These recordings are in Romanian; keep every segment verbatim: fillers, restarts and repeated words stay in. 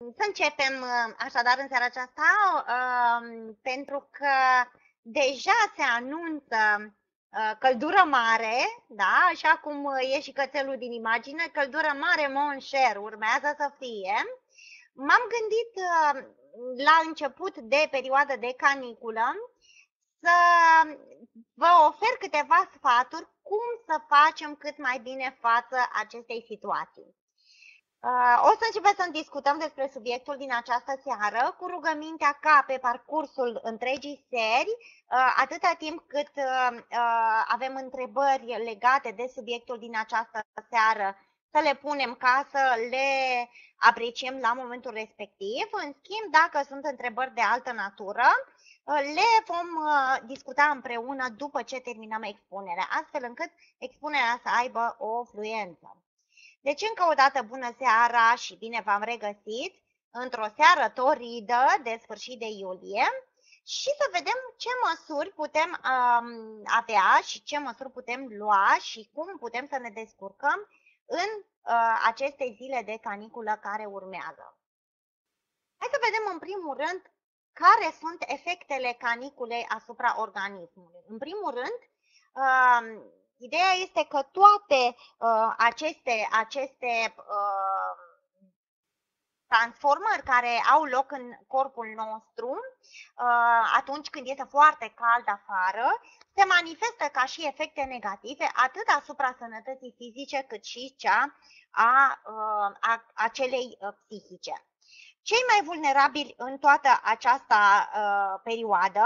Să începem așadar în seara aceasta, pentru că deja se anunță căldură mare, da? Așa cum e și cățelul din imagine, căldură mare, mon cher, urmează să fie. M-am gândit la început de perioadă de caniculă să vă ofer câteva sfaturi cum să facem cât mai bine față acestei situații. O să începem să discutăm despre subiectul din această seară, cu rugămintea ca pe parcursul întregii seri, atâta timp cât avem întrebări legate de subiectul din această seară, să le punem ca să le apreciem la momentul respectiv. În schimb, dacă sunt întrebări de altă natură, le vom discuta împreună după ce terminăm expunerea, astfel încât expunerea să aibă o fluență. Deci, încă o dată, bună seara și bine v-am regăsit într-o seară toridă de sfârșit de iulie și să vedem ce măsuri putem um, avea și ce măsuri putem lua și cum putem să ne descurcăm în uh, aceste zile de caniculă care urmează. Hai să vedem în primul rând care sunt efectele caniculei asupra organismului. În primul rând, uh, ideea este că toate uh, aceste, aceste uh, transformări care au loc în corpul nostru uh, atunci când este foarte cald afară, se manifestă ca și efecte negative atât asupra sănătății fizice cât și cea a, uh, a, a celei uh, psihice. Cei mai vulnerabili în toată această uh, perioadă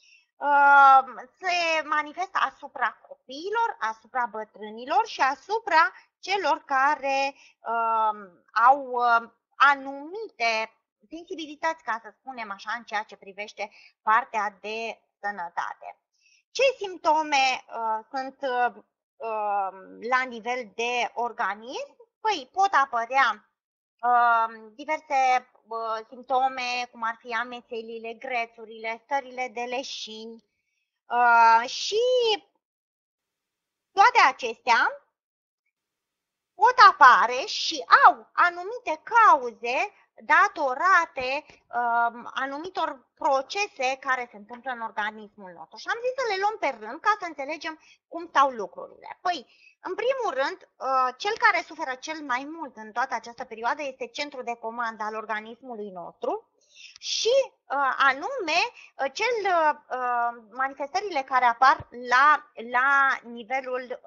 se manifestă asupra copiilor, asupra bătrânilor și asupra celor care uh, au uh, anumite sensibilități, ca să spunem așa, în ceea ce privește partea de sănătate. Ce simptome uh, sunt uh, la nivel de organism? Păi pot apărea uh, diverse simptome, cum ar fi amețelile, grețurile, stările de leșini uh, și toate acestea pot apare și au anumite cauze datorate uh, anumitor procese care se întâmplă în organismul nostru. Și am zis să le luăm pe rând ca să înțelegem cum stau lucrurile. Păi, în primul rând, cel care suferă cel mai mult în toată această perioadă este centrul de comandă al organismului nostru și anume cel, manifestările care apar la, la nivelul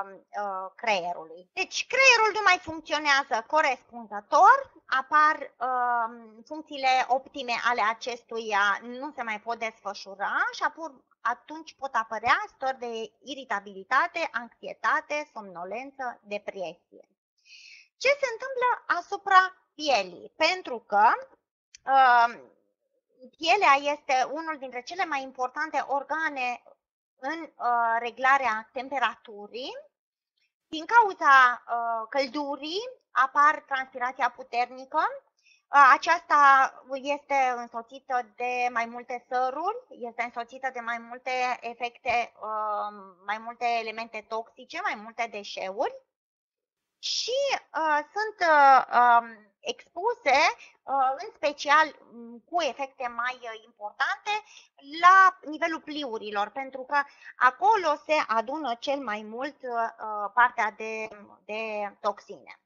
creierului. Deci creierul nu mai funcționează corespunzător, apar funcțiile optime ale acestuia, nu se mai pot desfășura și apur atunci pot apărea stări de iritabilitate, anxietate, somnolență, depresie. Ce se întâmplă asupra pielii? Pentru că uh, pielea este unul dintre cele mai importante organe în uh, reglarea temperaturii. Din cauza uh, căldurii apar transpirația puternică. Aceasta este însoțită de mai multe săruri, este însoțită de mai multe efecte, mai multe elemente toxice, mai multe deșeuri și uh, sunt uh, expuse, uh, în special cu efecte mai importante, la nivelul pliurilor, pentru că acolo se adună cel mai mult uh, partea de, de toxine.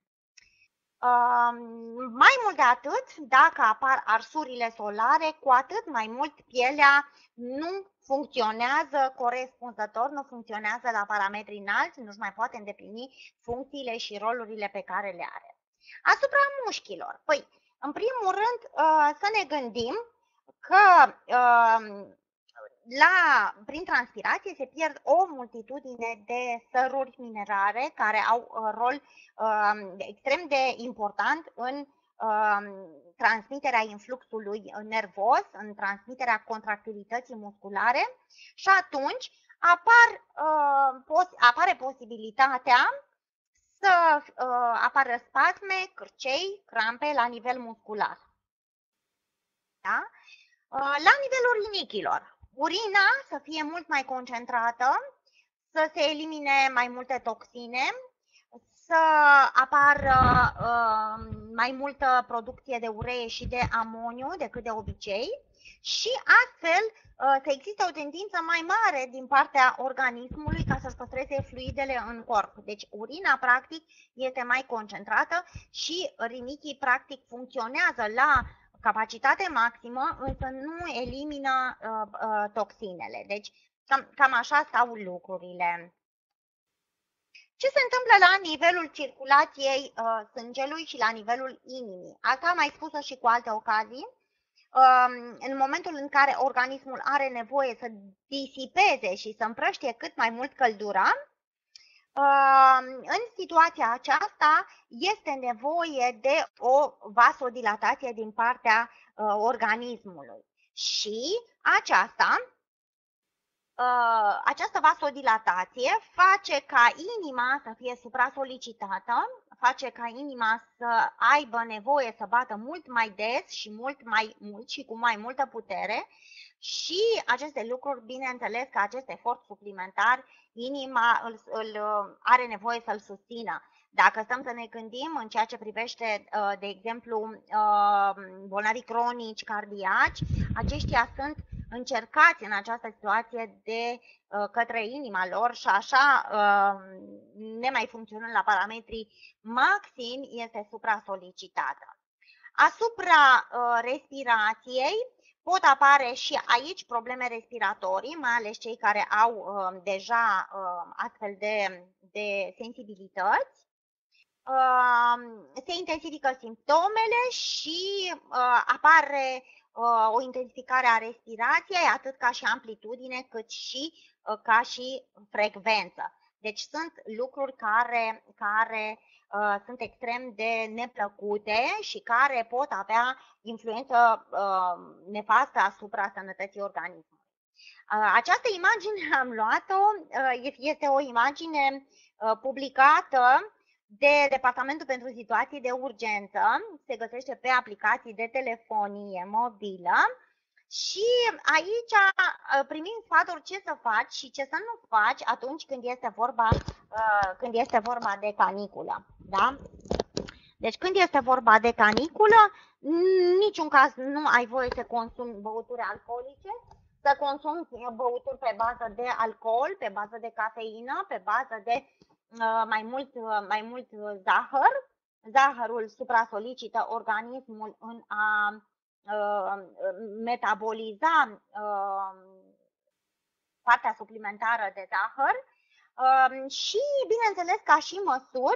Uh, mai mult de atât, dacă apar arsurile solare, cu atât mai mult pielea nu funcționează corespunzător, nu funcționează la parametri înalți, nu-și mai poate îndeplini funcțiile și rolurile pe care le are. Asupra mușchilor, păi, în primul rând uh, să ne gândim că uh, La, prin transpirație se pierd o multitudine de săruri minerare care au uh, rol uh, extrem de important în uh, transmiterea influxului nervos, în transmiterea contractilității musculare și atunci apar, uh, pos, apare posibilitatea să uh, apară spasme, cârcei, crampe la nivel muscular. Da? Uh, la nivelul rinichilor. Urina să fie mult mai concentrată, să se elimine mai multe toxine, să apară uh, mai multă producție de uree și de amoniu decât de obicei și astfel uh, să existe o tendință mai mare din partea organismului ca să-și păstreze fluidele în corp. Deci urina practic este mai concentrată și rinichii practic funcționează la capacitate maximă, însă nu elimină uh, uh, toxinele. Deci cam, cam așa stau lucrurile. Ce se întâmplă la nivelul circulației uh, sângelui și la nivelul inimii? Asta am mai spus-o și cu alte ocazii. Uh, în momentul în care organismul are nevoie să disipeze și să împrăștie cât mai mult căldura, uh, în situația aceasta este nevoie de o vasodilatație din partea uh, organismului. Și aceasta Uh, această vasodilatație face ca inima să fie supra-solicitată, face ca inima să aibă nevoie să bată mult mai des și mult mai mult și cu mai multă putere și aceste lucruri, bineînțeles că acest efort suplimentar, inima îl, îl are nevoie să-l susțină. Dacă stăm să ne gândim în ceea ce privește, de exemplu, bolnavii cronici cardiaci, aceștia sunt încercați în această situație de către inima lor și așa, nemai funcționând la parametrii maximi, este supra-solicitată. Asupra respirației pot apare și aici probleme respiratorii, mai ales cei care au deja astfel de, de sensibilități. Se intensifică simptomele și apare o intensificare a respirației, atât ca și amplitudine, cât și ca și frecvență. Deci sunt lucruri care, care uh, sunt extrem de neplăcute și care pot avea influență uh, nefastă asupra sănătății organismului. Uh, această imagine am luat-o, uh, este o imagine uh, publicată de Departamentul pentru Situații de Urgență, se găsește pe aplicații de telefonie mobilă și aici primim sfaturi ce să faci și ce să nu faci atunci când este vorba, când este vorba de caniculă. Da? Deci când este vorba de caniculă, în niciun caz nu ai voie să consumi băuturi alcoolice, să consumi băuturi pe bază de alcool, pe bază de cafeină, pe bază de mai mult, mai mult zahăr. Zahărul supra-solicită organismul în a uh, metaboliza uh, partea suplimentară de zahăr uh, și, bineînțeles, ca și măsuri,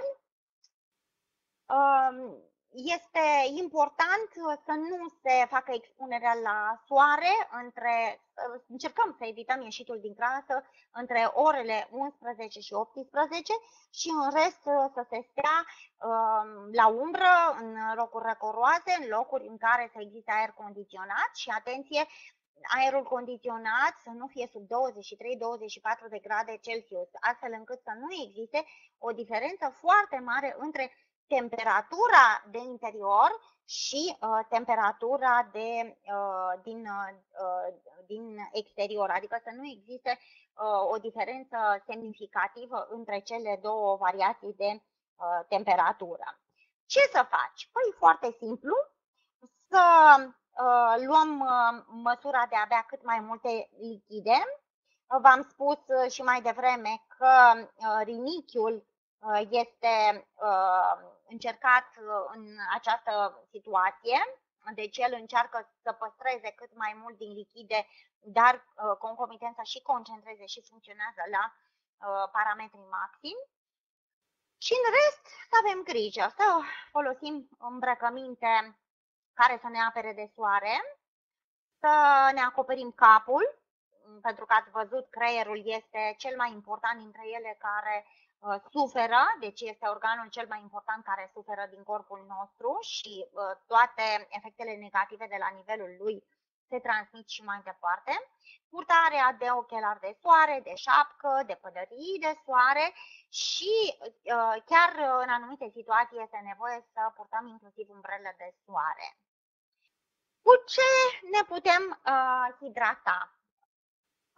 uh, este important să nu se facă expunerea la soare, între, încercăm să evităm ieșitul din casă între orele unsprezece și optsprezece și în rest să se stea uh, la umbră, în locuri răcoroase, în locuri în care să existe aer condiționat și, atenție, aerul condiționat să nu fie sub douăzeci și trei douăzeci și patru de grade Celsius, astfel încât să nu existe o diferență foarte mare între temperatura de interior și uh, temperatura de, uh, din, uh, din exterior, adică să nu existe uh, o diferență semnificativă între cele două variații de uh, temperatură. Ce să faci? Păi foarte simplu, să uh, luăm uh, măsura de a bea cât mai multe lichide. V-am spus uh, și mai devreme că uh, rinichiul este uh, încercat în această situație, deci el încearcă să păstreze cât mai mult din lichide, dar uh, concomitent să și concentreze și funcționează la uh, parametrii maximi. Și în rest să avem grijă, să folosim îmbrăcăminte care să ne apere de soare, să ne acoperim capul, pentru că ați văzut, creierul este cel mai important dintre ele care uh, suferă, deci este organul cel mai important care suferă din corpul nostru și uh, toate efectele negative de la nivelul lui se transmit și mai departe. Purtarea de ochelari de soare, de șapcă, de pălării de soare și uh, chiar în anumite situații este nevoie să purtăm inclusiv umbrele de soare. Cu ce ne putem uh, hidrata? Păi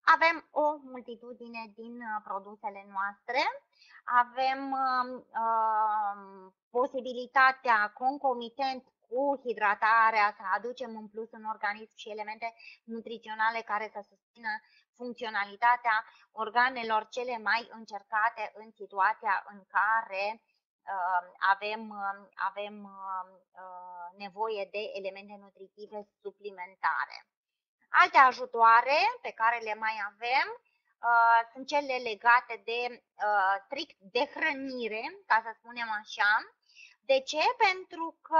avem o multitudine din uh, produsele noastre, avem uh, uh, posibilitatea concomitent cu hidratarea să aducem în plus în organism și elemente nutriționale care să susțină funcționalitatea organelor cele mai încercate în situația în care uh, avem, uh, avem uh, nevoie de elemente nutritive suplimentare. Alte ajutoare pe care le mai avem uh, sunt cele legate de uh, strict de hrănire, ca să spunem așa. De ce? Pentru că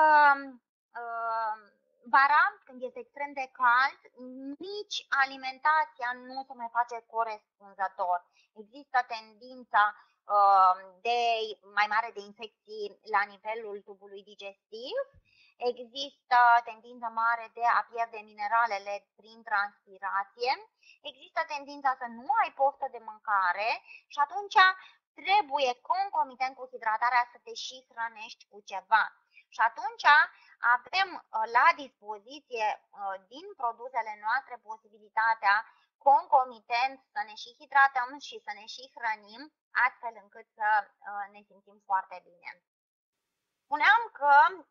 uh, vara, când este extrem de cald, nici alimentația nu se mai face corespunzător. Există tendința uh, de mai mare de infecții la nivelul tubului digestiv. Există tendința mare de a pierde mineralele prin transpirație, există tendința să nu ai poftă de mâncare și atunci trebuie concomitent cu hidratarea să te și hrănești cu ceva. Și atunci avem la dispoziție din produsele noastre posibilitatea concomitent să ne și hidratăm și să ne și hrănim, astfel încât să ne simțim foarte bine. Spuneam că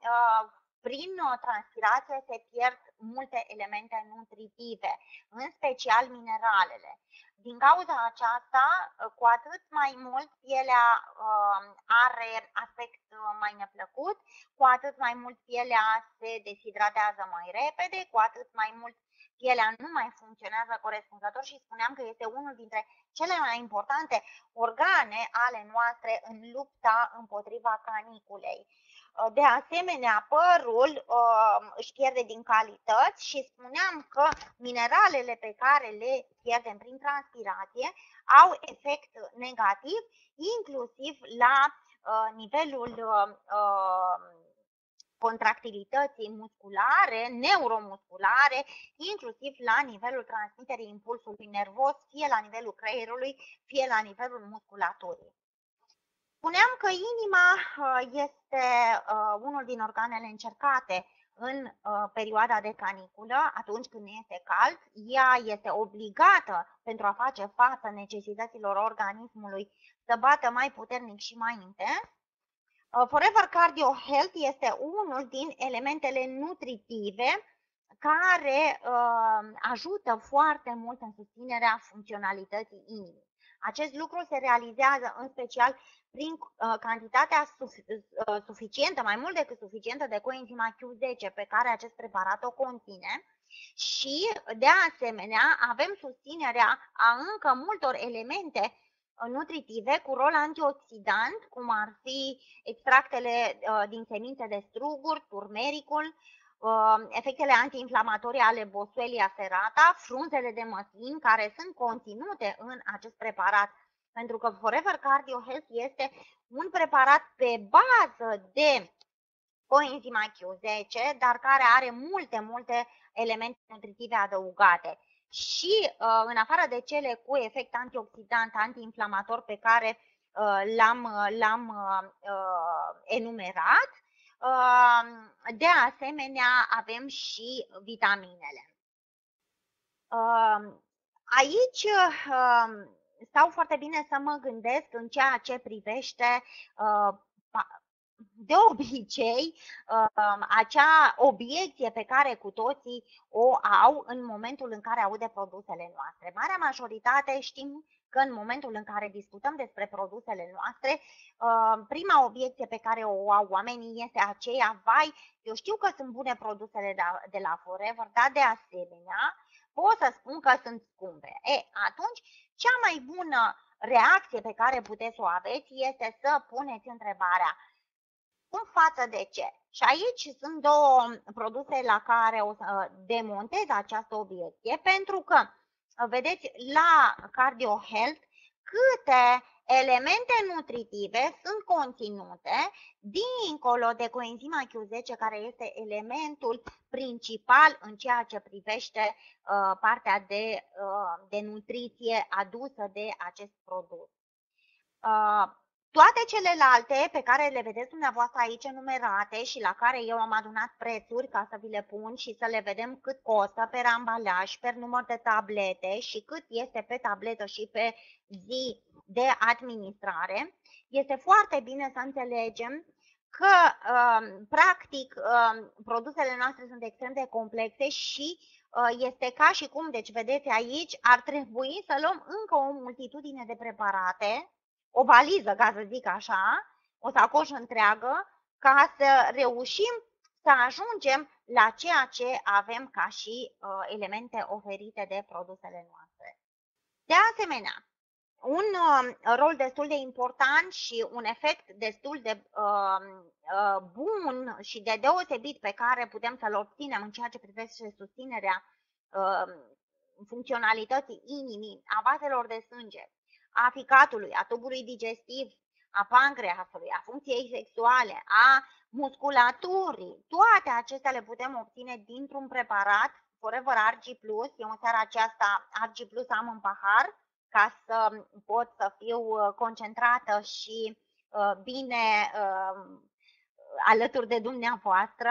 prin transpirație se pierd multe elemente nutritive, în special mineralele. Din cauza aceasta, cu atât mai mult pielea are aspect mai neplăcut, cu atât mai mult pielea se deshidratează mai repede, cu atât mai mult pielea nu mai funcționează corespunzător și spuneam că este unul dintre cele mai importante organe ale noastre în lupta împotriva caniculei. De asemenea, părul uh, își pierde din calități și spuneam că mineralele pe care le pierdem prin transpirație au efect negativ, inclusiv la uh, nivelul uh, contractilității musculare, neuromusculare, inclusiv la nivelul transmiterii impulsului nervos, fie la nivelul creierului, fie la nivelul musculaturii. Spuneam că inima este unul din organele încercate în perioada de caniculă, atunci când este cald. Ea este obligată, pentru a face față necesităților organismului, să bată mai puternic și mai intens. Forever Cardio Health este unul din elementele nutritive care ajută foarte mult în susținerea funcționalității inimii. Acest lucru se realizează în special prin uh, cantitatea uh, suficientă, mai mult decât suficientă de coenzima Q zece pe care acest preparat o conține și, de asemenea, avem susținerea a încă multor elemente nutritive cu rol antioxidant, cum ar fi extractele uh, din semințe de struguri, turmericul, efectele antiinflamatorii ale Boswellia serrata, frunzele de măslin care sunt conținute în acest preparat, pentru că Forever Cardio Health este un preparat pe bază de coenzima Q zece, dar care are multe, multe elemente nutritive adăugate. Și în afară de cele cu efect antioxidant, antiinflamator pe care l-am, l-am enumerat, de asemenea, avem și vitaminele. Aici stau foarte bine să mă gândesc în ceea ce privește, de obicei, acea obiecție pe care cu toții o au în momentul în care aud de produsele noastre. Marea majoritate știm că în momentul în care discutăm despre produsele noastre, prima obiecție pe care o au oamenii este aceea: vai, eu știu că sunt bune produsele de la Forever, dar de asemenea pot să spun că sunt scumpe. E, atunci, cea mai bună reacție pe care puteți să o aveți este să puneți întrebarea: cum față de ce? Și aici sunt două produse la care o să demontez această obiecție, pentru că vedeți la Cardio Health câte elemente nutritive sunt conținute dincolo de coenzima Q zece, care este elementul principal în ceea ce privește uh, partea de, uh, de nutriție adusă de acest produs. Uh, Toate celelalte pe care le vedeți dumneavoastră aici enumerate și la care eu am adunat prețuri ca să vi le pun și să le vedem cât costă per ambalaj, per număr de tablete și cât este pe tabletă și pe zi de administrare, este foarte bine să înțelegem că, practic, produsele noastre sunt extrem de complexe și este ca și cum, deci vedeți aici, ar trebui să luăm încă o multitudine de preparate, o valiză, ca să zic așa, o sacoșă întreagă, ca să reușim să ajungem la ceea ce avem ca și uh, elemente oferite de produsele noastre. De asemenea, un uh, rol destul de important și un efect destul de uh, uh, bun și de deosebit pe care putem să-l obținem în ceea ce privește susținerea uh, funcționalității inimii, a vaselor de sânge, a ficatului, a tubului digestiv, a pancreasului, a funcției sexuale, a musculaturii, toate acestea le putem obține dintr-un preparat Forever Argi Plus. Eu în seara aceasta Argi Plus am în pahar ca să pot să fiu concentrată și bine alături de dumneavoastră.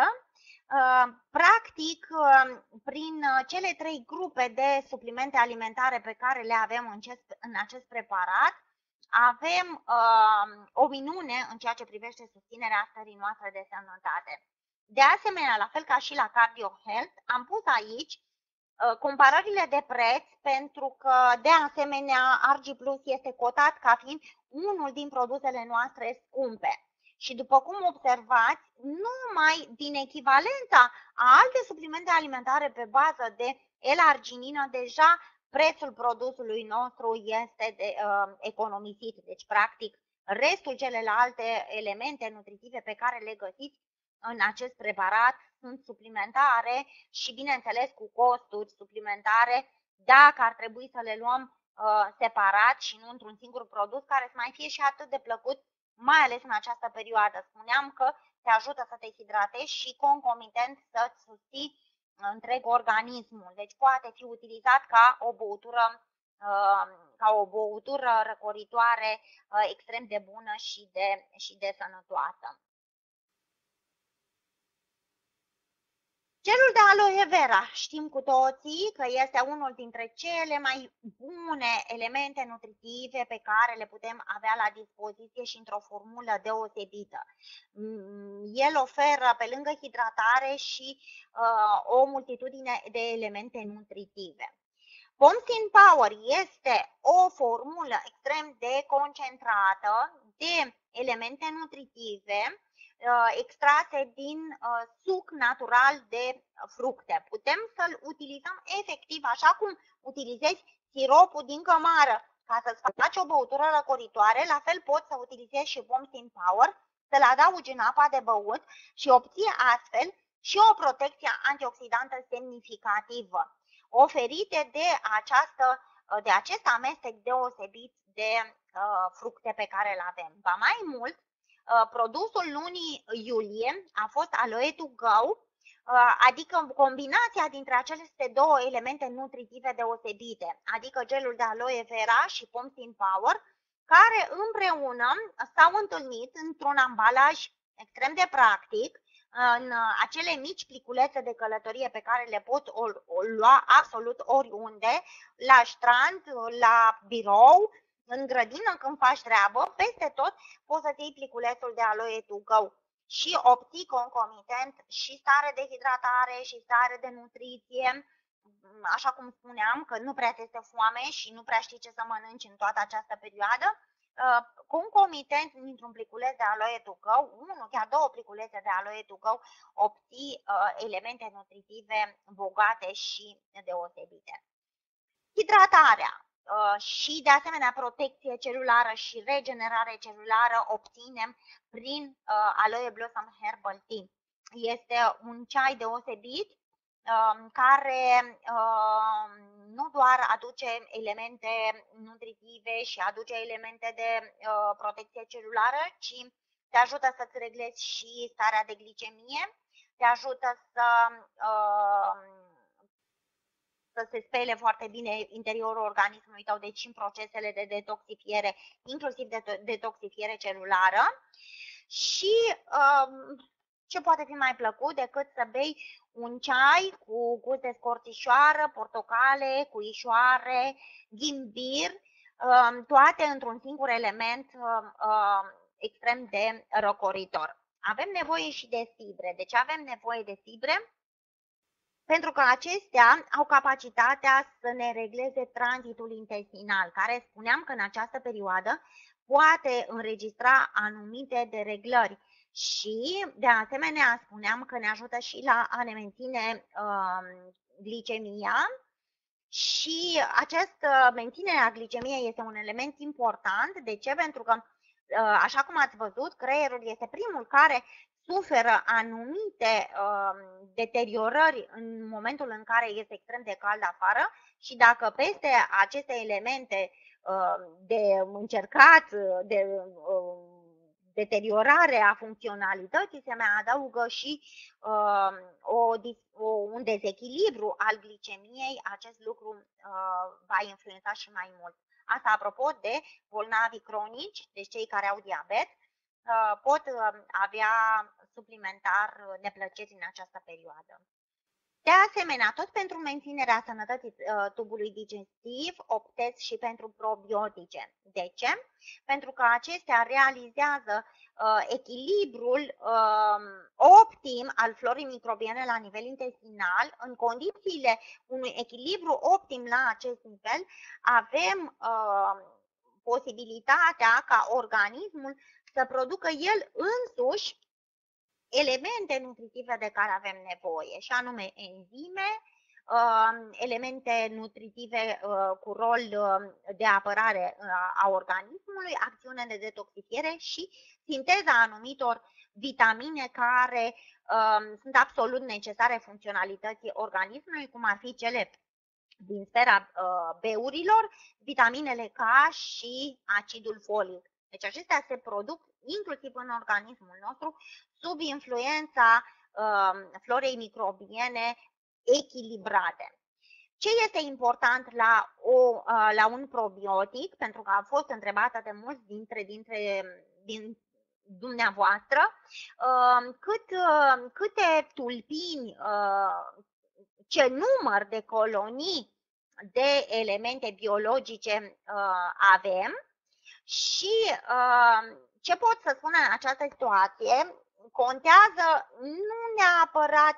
Practic, prin cele trei grupe de suplimente alimentare pe care le avem în acest, în acest preparat, avem uh, o minune în ceea ce privește susținerea stării noastre de sănătate. De asemenea, la fel ca și la Cardio Health, am pus aici uh, comparările de preț pentru că, de asemenea, Argi Plus este cotat ca fiind unul din produsele noastre scumpe. Și după cum observați, numai din echivalența a alte suplimente alimentare pe bază de L-arginină, deja prețul produsului nostru este de, uh, economisit. Deci, practic, restul celelalte elemente nutritive pe care le găsiți în acest preparat sunt suplimentare și, bineînțeles, cu costuri suplimentare, dacă ar trebui să le luăm uh, separat și nu într-un singur produs, care să mai fie și atât de plăcut, mai ales în această perioadă. Spuneam că te ajută să te hidratezi și concomitent să-ți susții întreg organismul. Deci poate fi utilizat ca o băutură, ca o băutură răcoritoare extrem de bună și de, și de sănătoasă. Gelul de aloe vera, știm cu toții că este unul dintre cele mai bune elemente nutritive pe care le putem avea la dispoziție și într-o formulă deosebită. El oferă, pe lângă hidratare, și uh, o multitudine de elemente nutritive. Pomsin Power este o formulă extrem de concentrată de elemente nutritive extrase din uh, suc natural de fructe. Putem să-l utilizăm efectiv așa cum utilizezi siropul din cămară ca să-ți faci o băutură răcoritoare, la fel poți să utilizezi și Pomsin Power, să-l adaugi în apa de băut și obții astfel și o protecție antioxidantă semnificativă, oferite de, această, de acest amestec deosebit de uh, fructe pe care îl avem. Ba mai mult, produsul lunii iulie a fost Aloe to Go, adică combinația dintre aceste două elemente nutritive deosebite, adică gelul de aloe vera și Pomsin Power, care împreună s-au întâlnit într-un ambalaj extrem de practic, în acele mici pliculețe de călătorie pe care le poți lua absolut oriunde, la strand, la birou, în grădină când faci treabă, peste tot poți să-ți iei pliculețul de Aloe to Go și obții concomitent și stare de hidratare și stare de nutriție, așa cum spuneam, că nu prea ți este foame și nu prea știi ce să mănânci în toată această perioadă. Concomitent, dintr-un pliculeț de Aloe to Go, unul, chiar două pliculețe de Aloe to Go, obții elemente nutritive bogate și deosebite. Hidratarea și, de asemenea, protecție celulară și regenerare celulară obținem prin uh, Aloe Blossom Herbal Tea. Este un ceai deosebit uh, care uh, nu doar aduce elemente nutritive și aduce elemente de uh, protecție celulară, ci te ajută să-ți reglezi și starea de glicemie, te ajută să uh, să se spele foarte bine interiorul organismului tău, deci și în procesele de detoxifiere, inclusiv de detoxifiere celulară. Și um, ce poate fi mai plăcut decât să bei un ceai cu gust de scorțișoară, portocale, cuișoare, ghimbir, um, toate într-un singur element um, um, extrem de răcoritor. Avem nevoie și de fibre. De ce avem nevoie de fibre? Pentru că acestea au capacitatea să ne regleze tranzitul intestinal, care spuneam că în această perioadă poate înregistra anumite dereglări și, de asemenea, spuneam că ne ajută și la a ne menține uh, glicemia și această menținere a glicemiei este un element important. De ce? Pentru că, uh, așa cum ați văzut, creierul este primul care suferă anumite uh, deteriorări în momentul în care este extrem de cald afară și dacă peste aceste elemente uh, de încercat, de uh, deteriorare a funcționalității, se mai adaugă și uh, o, o, un dezechilibru al glicemiei, acest lucru uh, va influența și mai mult. Asta apropo de bolnavii cronici, deci cei care au diabet, uh, pot uh, avea suplimentar neplăceri în această perioadă. De asemenea, tot pentru menținerea sănătății uh, tubului digestiv optez și pentru probiotice. De ce? Pentru că acestea realizează uh, echilibrul uh, optim al florii microbiene la nivel intestinal. În condițiile unui echilibru optim la acest nivel, avem uh, posibilitatea ca organismul să producă el însuși elemente nutritive de care avem nevoie, și anume enzime, elemente nutritive cu rol de apărare a organismului, acțiune de detoxifiere și sinteza anumitor vitamine care sunt absolut necesare funcționalității organismului, cum ar fi cele din sfera B-urilor, vitaminele K și acidul folic. Deci acestea se produc inclusiv în organismul nostru sub influența uh, florei microbiene echilibrate. Ce este important la, o, uh, la un probiotic? Pentru că a fost întrebată de mulți dintre, dintre din dumneavoastră, uh, cât, uh, câte tulpini, uh, ce număr de colonii de elemente biologice uh, avem și uh, ce pot să spun în această situație, contează nu neapărat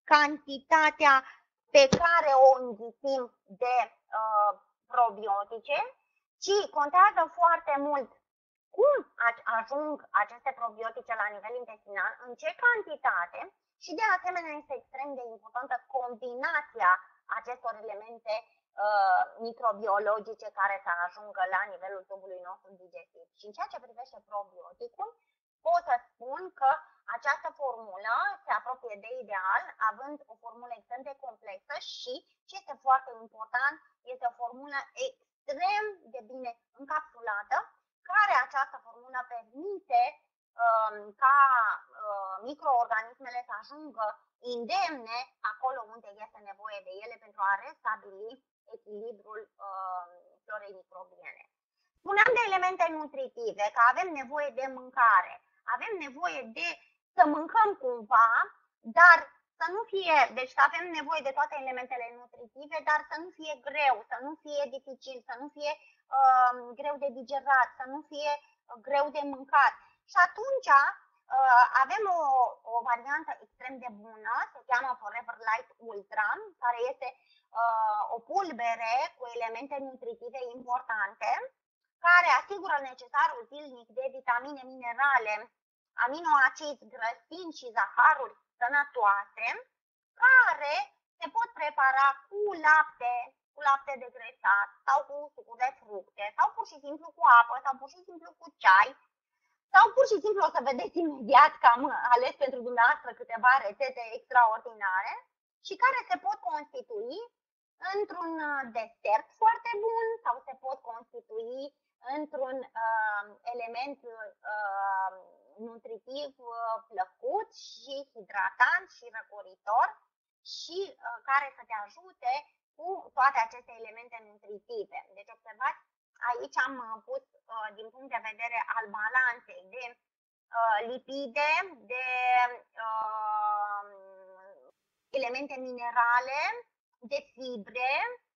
cantitatea pe care o înghițim de uh, probiotice, ci contează foarte mult cum ajung aceste probiotice la nivel intestinal, în ce cantitate și de asemenea este extrem de importantă combinația acestor elemente uh, microbiologice care să ajungă la nivelul tubului nostru digestiv. Și în ceea ce privește probioticul, pot să spun că această formulă se apropie de ideal, având o formulă extrem de complexă și, ce este foarte important, este o formulă extrem de bine încapsulată, care această formulă permite um, ca uh, microorganismele să ajungă indemne acolo unde este nevoie de ele pentru a restabili echilibrul uh, florei microbiene. Spuneam de elemente nutritive, că avem nevoie de mâncare, avem nevoie de să mâncăm cumva, dar să nu fie, deci să avem nevoie de toate elementele nutritive, dar să nu fie greu, să nu fie dificil, să nu fie uh, greu de digerat, să nu fie uh, greu de mâncat. Și atunci uh, avem o, o variantă extrem de bună, se cheamă Forever Light Ultra, care este uh, o pulbere cu elemente nutritive importante, care asigură necesarul zilnic de vitamine, minerale, aminoacizi, grăsimi și zaharuri sănătoase, care se pot prepara cu lapte, cu lapte degresat sau cu sucul de fructe, sau pur și simplu cu apă, sau pur și simplu cu ceai, sau pur și simplu o să vedeți imediat că am ales pentru dumneavoastră câteva rețete extraordinare și care se pot constitui într-un desert foarte bun sau se pot constitui într-un uh, element uh, nutritiv uh, plăcut și hidratant și răcoritor și uh, care să te ajute cu toate aceste elemente nutritive. Deci observați, aici am pus din punct de vedere al balanței de lipide, de elemente minerale, de fibre,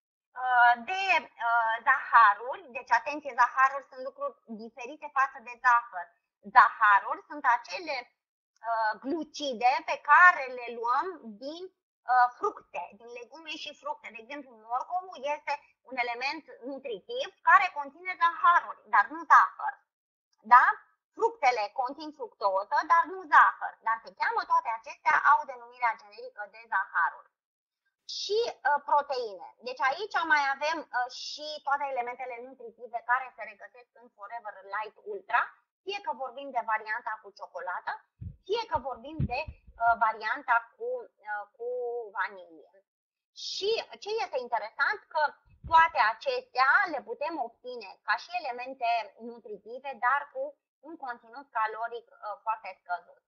de zaharuri. Deci atenție, zaharuri sunt lucruri diferite față de zahăr. Zaharuri sunt acele glucide pe care le luăm din fructe, din legume și fructe. De exemplu, morcovul este un element nutritiv care conține zaharuri, dar nu zahăr. Da? Fructele conțin fructoză, dar nu zahăr. Dar se cheamă toate acestea, au denumirea generică de zaharuri. Și uh, proteine. Deci aici mai avem uh, și toate elementele nutritive care se regăsesc în Forever Light Ultra, fie că vorbim de varianta cu ciocolată, fie că vorbim de uh, varianta cu, uh, cu vanilie. Și ce este interesant, că toate acestea le putem obține ca și elemente nutritive, dar cu un conținut caloric uh, foarte scăzut.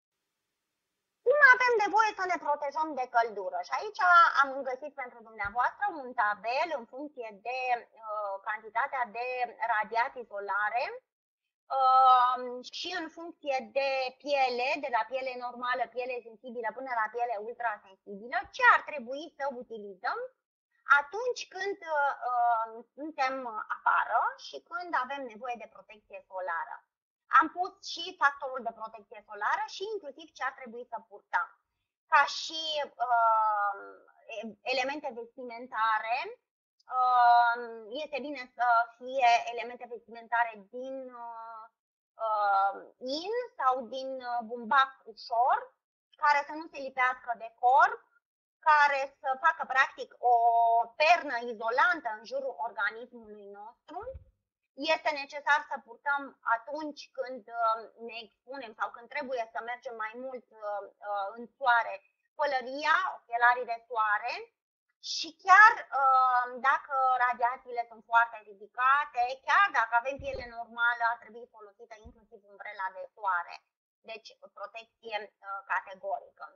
Cum avem nevoie să ne protejăm de căldură? Și aici am găsit pentru dumneavoastră un tabel în funcție de uh, cantitatea de radiații solare uh, și în funcție de piele, de la piele normală, piele sensibilă până la piele ultrasensibilă, ce ar trebui să utilizăm atunci când uh, suntem afară și când avem nevoie de protecție solară. Am pus și factorul de protecție solară și inclusiv ce ar trebui să purtăm. Ca și uh, elemente vestimentare, uh, este bine să fie elemente vestimentare din uh, in sau din bumbac ușor, care să nu se lipească de corp, care să facă practic o pernă izolantă în jurul organismului nostru. Este necesar să purtăm atunci când ne expunem sau când trebuie să mergem mai mult în soare, pălăria, ochelarii de soare și chiar dacă radiațiile sunt foarte ridicate, chiar dacă avem piele normală, ar trebui folosită inclusiv umbrela de soare. Deci protecție categorică.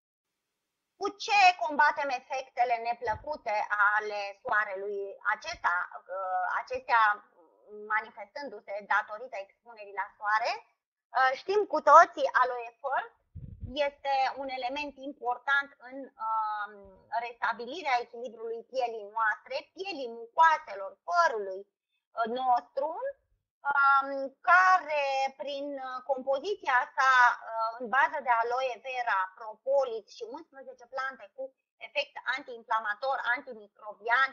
Cu ce combatem efectele neplăcute ale soarelui acesta, acestea manifestându-se datorită expunerii la soare? Știm cu toții, Aloe First este un element important în restabilirea echilibrului pielii noastre, pielii mucoaselor, părului nostru, care prin compoziția sa în bază de aloe vera, propolis și unsprezece plante cu efect antiinflamator, antimicrobian,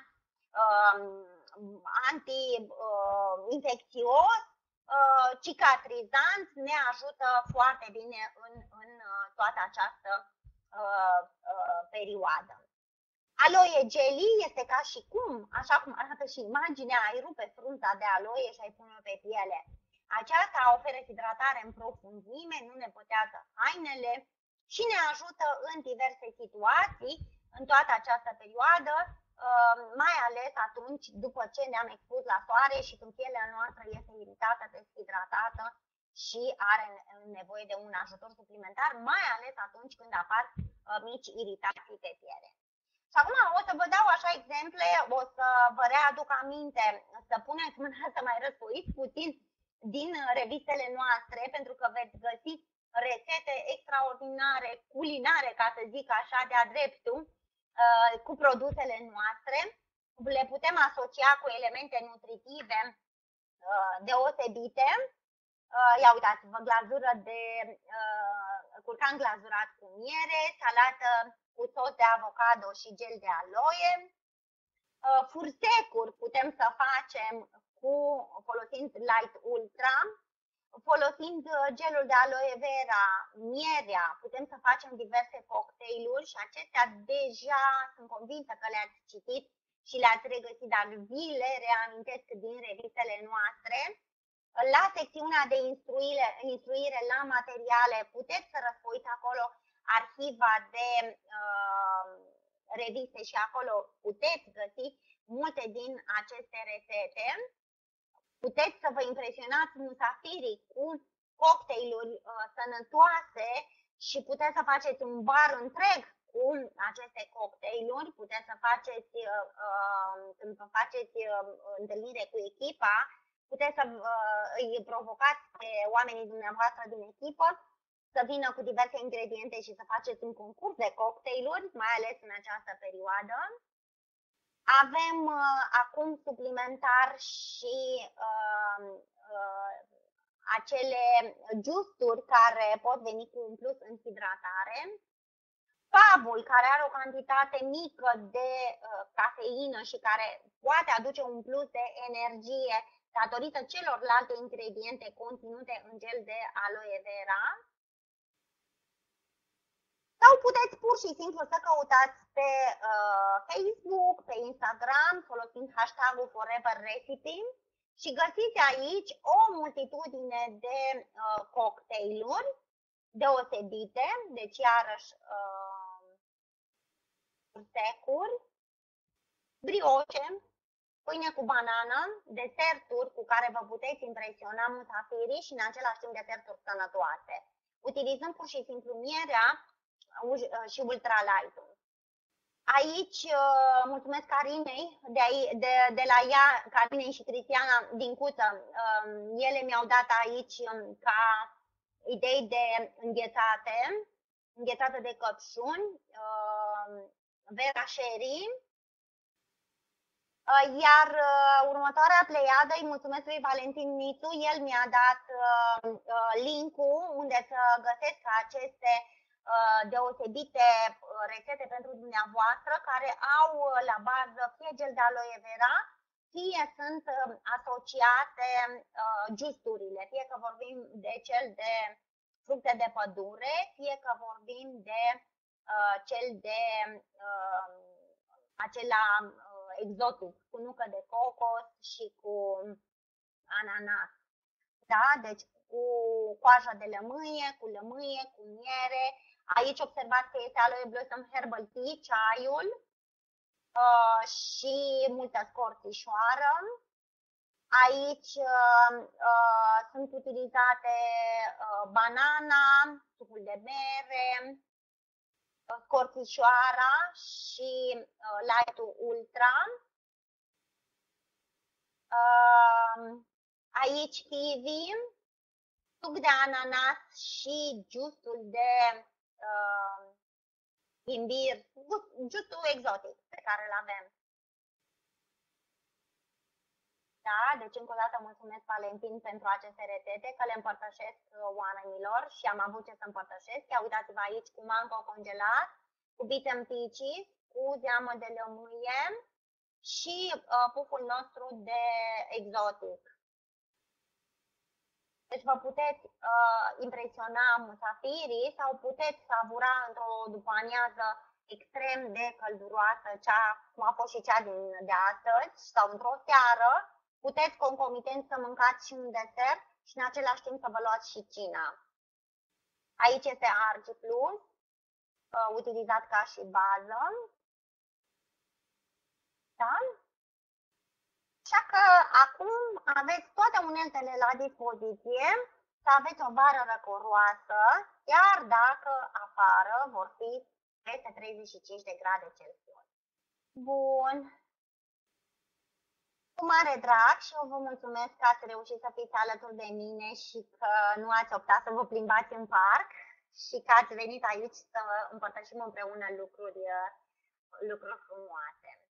anti-infecțios, cicatrizant, ne ajută foarte bine în, în toată această perioadă. Aloe jelly este ca și cum, așa cum arată și imaginea, ai rupe frunza de aloe și ai pune-o pe piele. Aceasta oferă hidratare în profunzime, nu ne pătează hainele și ne ajută în diverse situații în toată această perioadă, mai ales atunci după ce ne-am expus la soare și când pielea noastră este iritată, deshidratată și are nevoie de un ajutor suplimentar, mai ales atunci când apar mici iritații pe piele. Și acum o să vă dau așa exemple, o să vă readuc aminte, să puneți mâna să mai răsfoiți puțin din revistele noastre, pentru că veți găsi rețete extraordinare, culinare, ca să zic așa, de-a dreptul, cu produsele noastre. Le putem asocia cu elemente nutritive deosebite. Ia uitați-vă, glazură de curcan glazurat cu miere, salată cu sos de avocado și gel de aloe. Fursecuri putem să facem cu, folosind Light Ultra, folosind gelul de aloe vera, mierea, putem să facem diverse cocktailuri și acestea deja sunt convinsă că le-ați citit și le-ați regăsit, dar vi le reamintesc din revistele noastre. La secțiunea de instruire, instruire la materiale puteți să răsfoiți acolo arhiva de uh, reviste și acolo puteți găsi multe din aceste rețete. Puteți să vă impresionați musafirii cu cocktailuri uh, sănătoase și puteți să faceți un bar întreg cu aceste cocktailuri, puteți să faceți, uh, uh, când vă faceți uh, întâlnire cu echipa, puteți să uh, îi provocați pe oamenii dumneavoastră din echipă să vină cu diverse ingrediente și să faceți un concurs de cocktailuri, mai ales în această perioadă. Avem uh, acum suplimentar și uh, uh, acele juiceuri care pot veni cu un plus în hidratare. Pavul, care are o cantitate mică de uh, cafeină și care poate aduce un plus de energie datorită celorlalte ingrediente conținute în gel de aloe vera. Sau puteți pur și simplu să căutați pe uh, Facebook, pe Instagram, folosind hashtagul Forever Recipe și găsiți aici o multitudine de uh, cocktailuri deosebite, deci iarăși uh, securi, brioce, pâine cu banană, deserturi cu care vă puteți impresiona musafirii și în același timp deserturi sănătoase, utilizând pur și simplu mierea și ultralight-ul. Aici mulțumesc Carinei, de, aici, de, de la ea, Carinei și Cristiana din Cuță, ele mi-au dat aici ca idei de înghețate, înghețate de căpșuni, Vera Sherry, iar următoarea pleiadă îi mulțumesc lui Valentin Mițu, el mi-a dat link-ul unde să găsesc aceste deosebite rețete pentru dumneavoastră care au la bază fie gel de aloe vera, fie sunt asociate juice-urile, fie că vorbim de cel de fructe de pădure, fie că vorbim de cel de acela exotic, cu nucă de cocos și cu ananas. Da? Deci cu coaja de lămâie, cu lămâie, cu miere. Aici observați că este aloe blossom herbal tea, ceaiul uh, și multă scorțișoară. Aici uh, uh, sunt utilizate uh, banana, sucul de mere, scorțișoara și uh, light-ul ultra. Uh, aici kiwi, suc de ananas și juiceul de uh, imbir, juiceul exotic pe care îl avem. Da, deci încă o dată mulțumesc Valentin pentru aceste rețete, că le împărtășesc oamenilor și am avut ce să împărtășesc. Ia uitați-vă aici cu mango congelat, cu beet and peaches, cu zeamă de lămâie și uh, puful nostru de exotic. Deci vă puteți uh, impresiona musafirii sau puteți savura într-o după-amiază extrem de călduroasă, cea, cum a fost și cea din, de astăzi, sau într-o seară, puteți concomitent să mâncați și un desert și în același timp să vă luați și cina. Aici este Argi Plus, uh, utilizat ca și bază. Da? Așa că acum aveți toate uneltele la dispoziție să aveți o vară răcoroasă, chiar dacă afară vor fi peste treizeci și cinci de grade Celsius. Bun. Cu mare drag și eu vă mulțumesc că ați reușit să fiți alături de mine și că nu ați optat să vă plimbați în parc și că ați venit aici să împărtășim împreună lucruri, lucruri frumoase.